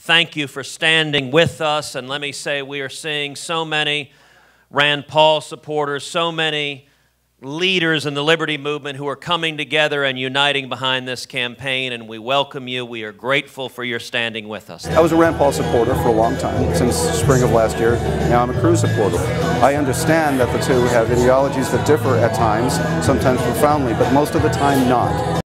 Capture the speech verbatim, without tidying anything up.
thank you for standing with us. And let me say, we are seeing so many Rand Paul supporters, so many leaders in the liberty movement who are coming together and uniting behind this campaign, and we welcome you. We are grateful for your standing with us. I was a Rand Paul supporter for a long time, since spring of last year. Now I'm a Cruz supporter. I understand that the two have ideologies that differ at times, sometimes profoundly, but most of the time not.